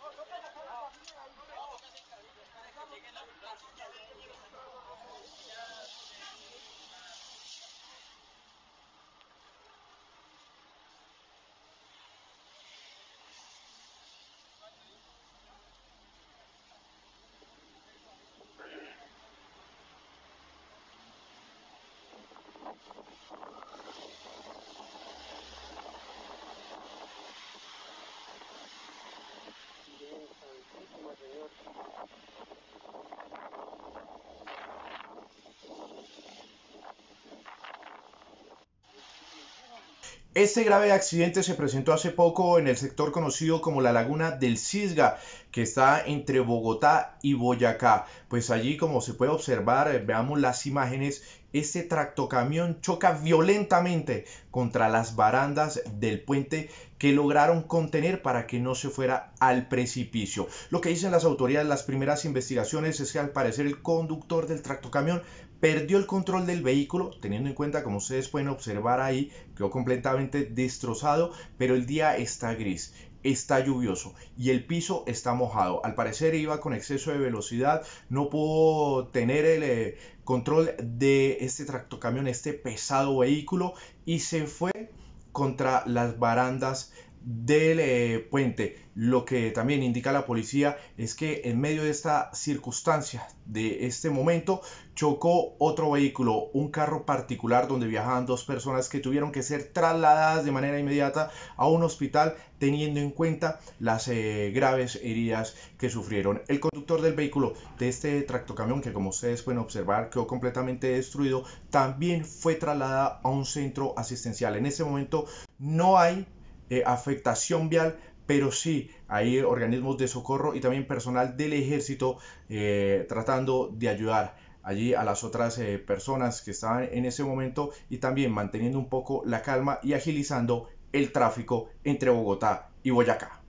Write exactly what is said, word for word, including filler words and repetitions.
Este grave accidente se presentó hace poco en el sector conocido como la Laguna del Cisga, que está entre Bogotá y Boyacá. Pues allí, como se puede observar, eh, veamos las imágenes, este tractocamión choca violentamente contra las barandas del puente que lograron contener para que no se fuera al precipicio. Lo que dicen las autoridades, las primeras investigaciones, es que al parecer el conductor del tractocamión perdió el control del vehículo, teniendo en cuenta, como ustedes pueden observar ahí, quedó completamente destrozado, pero el día está gris, está lluvioso y el piso está mojado. Al parecer iba con exceso de velocidad, no pudo tener el eh, control de este tractocamión, este pesado vehículo, y se fue contra las barandas del eh, puente. Lo que también indica la policía es que en medio de esta circunstancia, de este momento, chocó otro vehículo, un carro particular donde viajaban dos personas que tuvieron que ser trasladadas de manera inmediata a un hospital, teniendo en cuenta las eh, graves heridas que sufrieron. El conductor del vehículo de este tractocamión, que como ustedes pueden observar quedó completamente destruido, también fue trasladado a un centro asistencial. En este momento no hay eh, afectación vial, pero sí hay organismos de socorro y también personal del ejército eh, tratando de ayudar allí a las otras eh, personas que estaban en ese momento, y también manteniendo un poco la calma y agilizando el tráfico entre Bogotá y Boyacá.